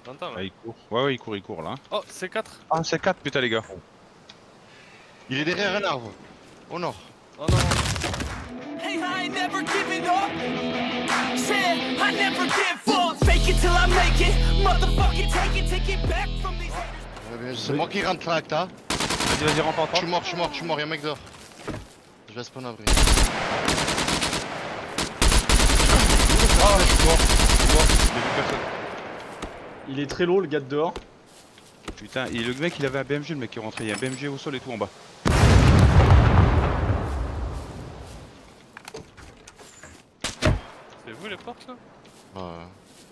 T'entends là? Ah, il court. Ouais, il court là. Oh, C4. Ah, c'est 4, putain, les gars. Il est derrière un arbre. Au nord. Oh non. Hey, I ain't never giving up. Said I never give up. Fake it till I make it. Motherfucking take it back from these haters. C'est moi qui rentre là, Acta. Vas-y, rentre. Je suis mort, y'a un mec dehors. Je vais spawn abri. Ah, je suis mort. J'ai vu personne. Il est très low le gars de dehors. Putain, et le mec il avait un BMG, le mec qui est rentré. Il y a un BMG au sol et tout en bas. C'est vous les portes là? Ouais.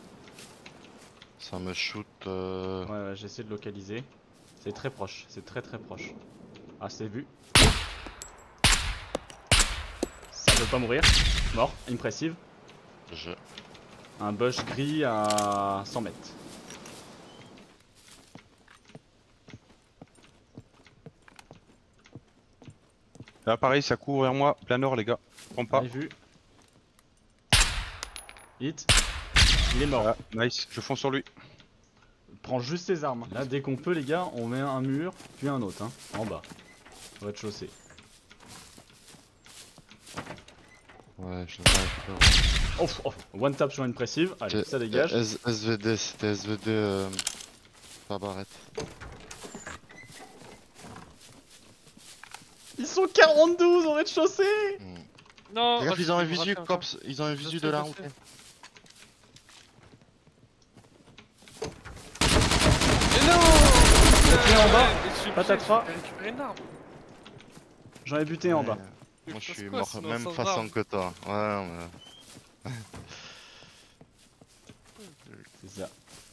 Ça me shoot. Ouais, j'essaie de localiser. C'est très proche, c'est très proche. Ah, c'est vu. Ça veut pas mourir. Mort, impressive. Un bush gris à 100 mètres. Là pareil, ça court vers moi, plein nord les gars. Prends pas. J'ai vu. Hit. Il est mort. Voilà, nice, je fonce sur lui. Prends juste ses armes. Là, dès qu'on peut, les gars, on met un mur, puis un autre, hein, en bas. Au rez-de-chaussée. Ouais, je l'ai récupéré. Oh, one tap sur impressive. Allez, ça dégage. SVD, c'était SVD. Pas barrette. Ils sont 42 au rez-de-chaussée. Non. Regarde, oh, ils ont un je me visu, rappelle cops. Ils ont un visu de la route. Mais non. Buté en bas. J'ai Patatras. récupéré une arme. J'en ai buté en bas. Moi je suis quoi, mort sinon, même sans façon arme que toi. Ouais, non, mais. C'est ça.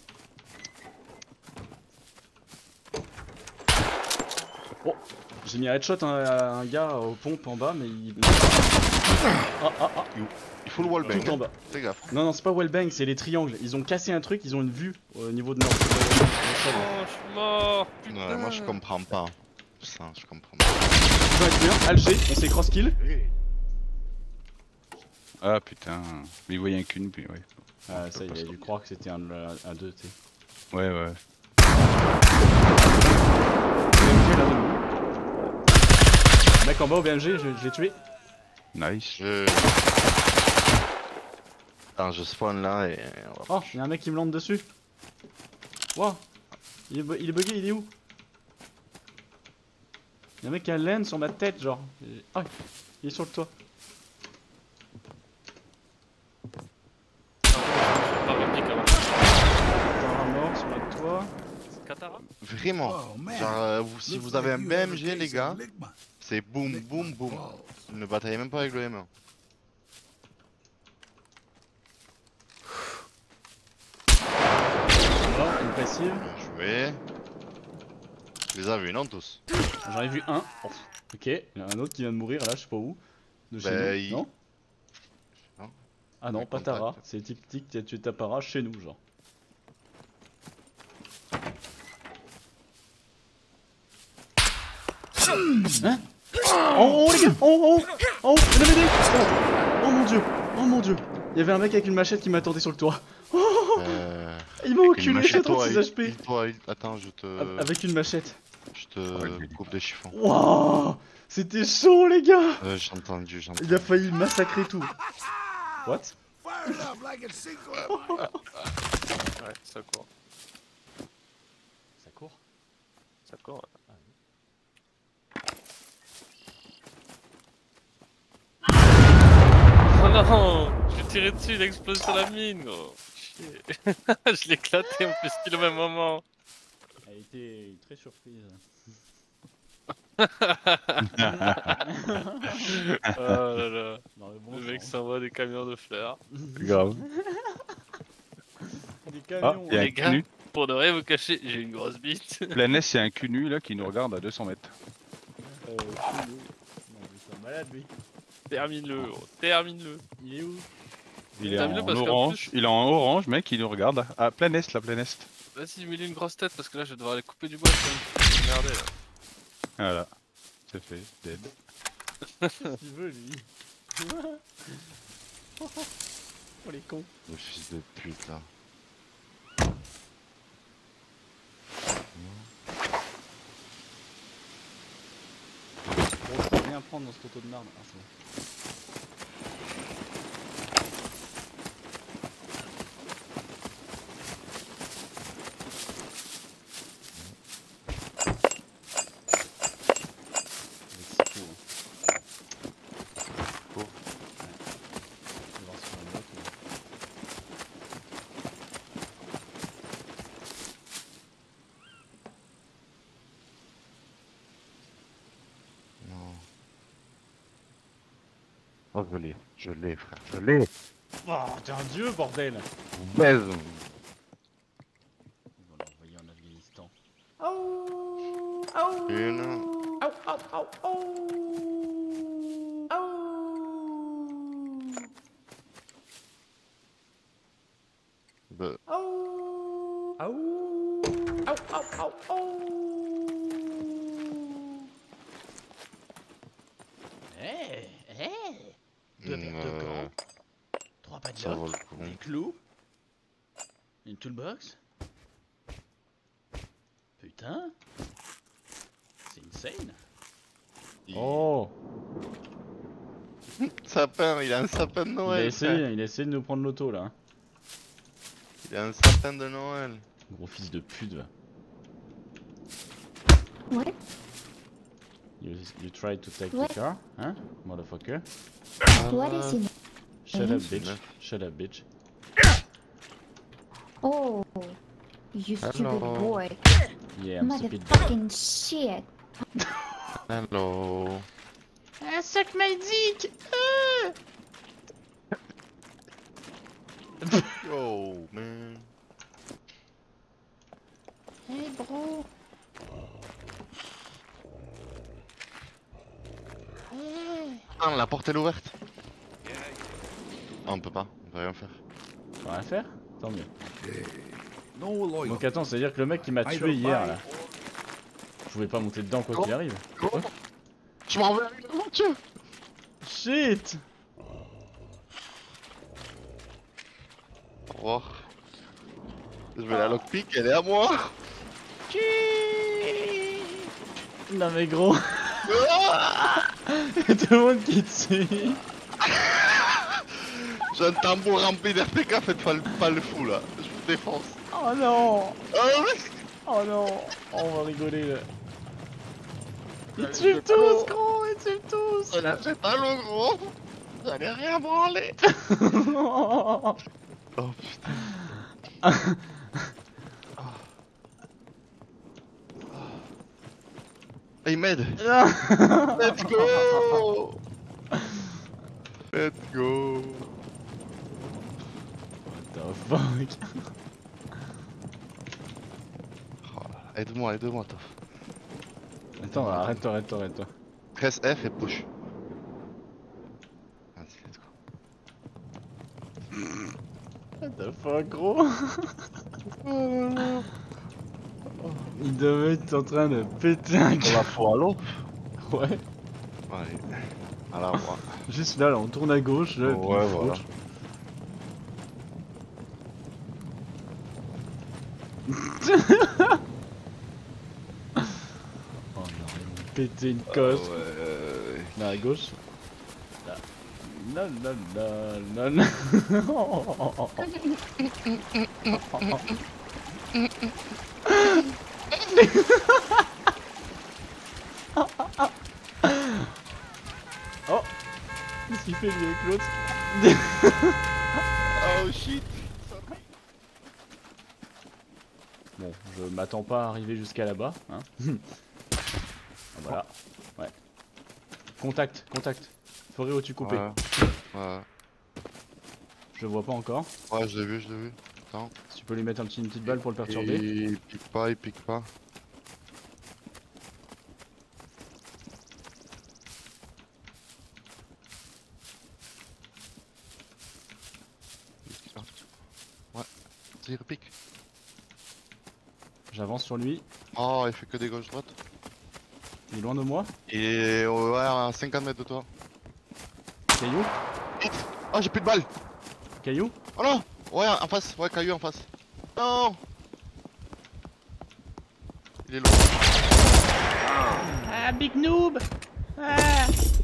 Oh, j'ai mis un headshot à un gars aux pompes en bas, mais il. Ah. Il faut le wallbang. Tout en bas. Fais gaffe. Non, c'est pas wellbang, c'est les triangles. Ils ont cassé un truc, ils ont une vue au niveau de nord. Oh, je suis mort. Putain. Ouais, moi je comprends pas. Ça, je comprends pas. J'en ai tué un, Alger, on s'est cross kill. Ah putain, mais il voyait qu'une, puis ouais. Ah, ça, il a dû croire que c'était un 2, tu sais. Ouais. BMG là debout. Mec en bas au BMG, je l'ai tué. Nice. Attends, je spawn là et. Oh, y'a un mec qui me lance dessus. Wow. Il est bugué, il est où? Y'a un mec qui a un laine sur ma tête, genre. Ah, il est sur le toit. Pas réplique avant. Dans un mort sur le toit. C'est Katara. Vraiment. Genre, si vous avez un BMG, les gars, c'est boum, boum, boum. Ne bataillez même pas avec le M1. Mort, impressive. Bien joué. Tu les as vus, non, tous? J'en ai vu un. Oh, ok, il y en a un autre qui vient de mourir là, je sais pas où. De chez Bah, nous. il- Non? Non. Ah non, Il pas contact. Tara. C'est Tic qui a tué Tapara chez nous, genre. Hein? Oh les gars! Oh, il y en avait des! Oh mon dieu! Oh mon dieu! Il y avait un mec avec une machette qui m'attendait sur le toit. Il m'a enculé, j'ai 36 HP! Attends, je te. Avec une machette. Je te coupe des chiffons. Wouah! C'était chaud les gars! J'ai entendu, j'ai entendu. Il a failli massacrer tout. What? Ouais, ça court. Ça court? Ça court. Oh non, je lui ai tiré dessus, il explose sur la mine, gros. Chier. Je l'ai éclaté en plus pile au même moment. Elle a été très surprise. Oh là là. Dans le bon Le mec sens. s'envoie des camions de fleurs. Grave. Des Ah, camions. il y a un Les gars, cul nu. pour ne rien vous cacher, j'ai une grosse bite. Plein S, il y a un cul nu là qui nous regarde à 200 mètres. Non, mais c'est un malade lui. Termine-le, gros, termine-le. Il est où? Il est Termine-le en parce qu'en orange, plus- il est en orange, mec, il nous regarde. Ah, plein Est, là, plein Est. Vas-y, mets-lui une grosse tête parce que là je vais devoir aller couper du bois. Je vais m'emmerder là. Voilà, c'est fait, dead. Qu'est-ce qu'il veut lui? Oh les cons. Le fils de pute là. rien prendre dans ce poteau de marde. Ah, c'est bon. Oh, je l'ai, frère, je l'ai. Oh, t'es un dieu, bordel. Baise. On va l'envoyer en Afghanistan. Oh, oh, Une. oh, oh, oh, oh. Deux. Oh, oh, oh, oh, oh, oh. Hey, hey. 2 paires de gants, 3 Ça vaut padlocks, le coup. des clous, une toolbox. Putain, c'est insane. Oh, Sapin, il a un sapin de Noël. frère. il a essayé de nous prendre l'auto là. Il a un sapin de Noël. Gros fils de pute va. What? You tried to take What? the car, hein, motherfucker? What is in it? Shut up, Mhm. bitch. Shut up, bitch. Oh, you stupid Hello. boy. Yeah, I'm stupid. Motherfucking shit. Hello. Ah, suck my dick! Yo, man. Hey, bro. Ah, la porte elle est ouverte. Ah, on peut pas, on peut rien faire. Faut rien faire? Tant mieux. Donc attends, c'est à dire que le mec qui m'a tué hier là, je pouvais pas monter dedans quoi qu'il arrive. Je m'en vais avec la voiture. Shit! Au revoir. Je vais la lockpick, elle est à moi. Non mais gros, tout le monde qui tue. J'ai un tambour rempli d'RPK, faites pas le fou là. Je vous défonce. Oh non! Ah oui. Oh non! On va rigoler là. Ils Allez, tuent je tous prends. gros, ils tuent tous! On a fait pas le gros. J'allais rien branler. Oh putain. Il m'aide. Let's go. Let's go. What the fuck? Oh là là. Aide-moi, Tof. Attends, arrête-toi. Presse F et push. Vas-y, let's go. What the fuck gros? Il devait être en train de péter un On câble. va faut à l'eau. Ouais. Allez. À la voix. Juste là, on tourne à gauche, là, puis Ouais, il voilà. fauche. Oh non, ils m'ont pété une cosse. Ouais. Là, à gauche. Là. Non, non, non, non, non. Oh! Qu'est-ce qu'il fait lui avec l'autre? Oh shit. Bon, je m'attends pas à arriver jusqu'à là-bas, hein. Ah, voilà, ouais. Contact. Forêt au-dessus coupé. Ouais. Je le vois pas encore. Ouais, je l'ai vu. Attends. Si tu peux lui mettre une petite balle pour le perturber. Il pique pas. Ouais, il repique. J'avance sur lui. Oh, il fait que des gauches-droites. Il est loin de moi. Il est ouais, à 50 mètres de toi. Caillou. Oh, j'ai plus de balles. Caillou. Oh non. Ouais, en face. Ouais, caillou en face. Non. Il est loin. Ah, big noob. Ah.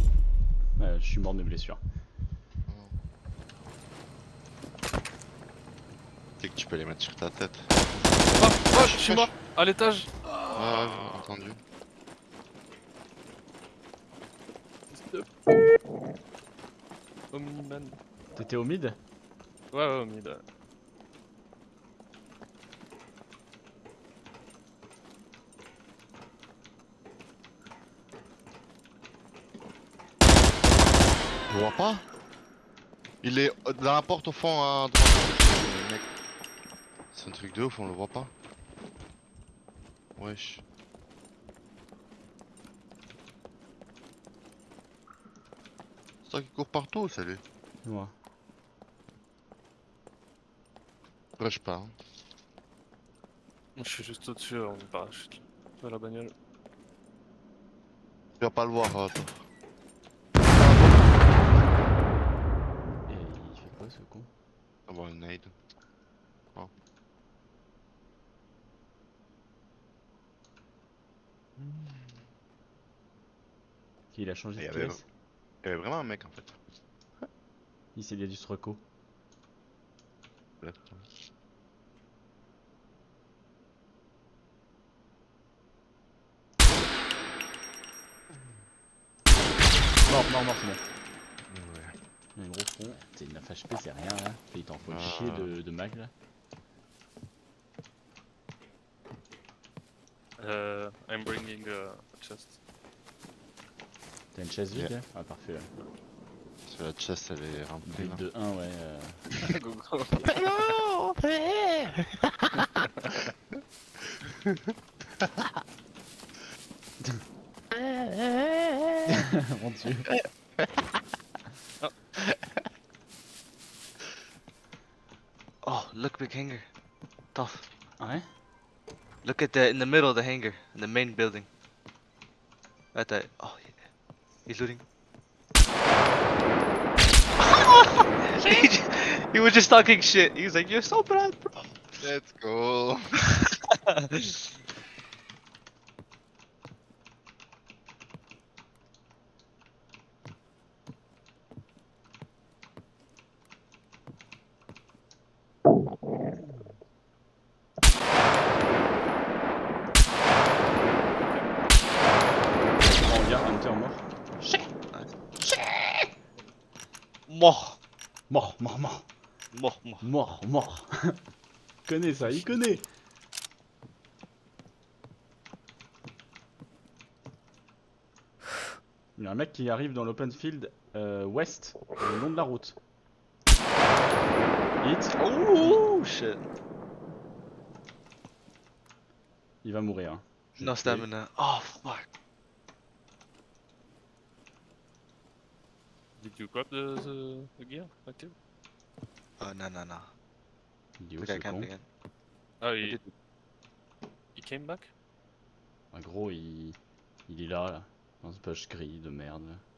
Je suis mort de mes blessures. C'est que tu peux les mettre sur ta tête. Oh, je suis mort à l'étage. Ouais, entendu. Au miniman. T'étais au mid? Ouais, au mid. Je vois pas. Il est dans la porte au fond à droite. Mec. C'est un truc de ouf, on le voit pas. Wesh. C'est toi qui court partout, c'est lui. Ouais. Rush pas. Hein. Je suis juste au-dessus en parachute de la bagnole. Tu vas pas le voir, toi. Et il fait quoi ce con? Avoir une nade. Oh. Il a changé Il y de avait- pièce? Il y avait vraiment un mec en fait. Il s'est dû se reco. Mort, c'est bon. Ouais. Il a un gros front. C'est 9 HP, c'est rien là. Et il t'en faut chier de mag là. I'm bringing a chest. T'as une chaise vide Yeah. là? Ah parfait. Parce que la chest elle est remplie. Build là. de 1 ouais. Go, go. Mon dieu. Oh, look, big hangar. Tough. Ouais? Look at the in the middle of the hangar, in the main building. Right there. Oh, yeah. He's looting. He was just talking shit. He was like, "You're so bad, bro." Let's go. Oh regarde, Hunter mort. Mort. Mort. Il connaît ça, il connaît. Il y a un mec qui arrive dans l'open field ouest, le long de la route. Hit, Oh shit. il va mourir. Hein. Je vais No le tuer. stamina. Oh fuck. Did you grab the gear? Active? Oh no. Il est où The ce guy con? camping in. Ah, he came back? En gros, il est là, dans ce bush gris de merde. Là.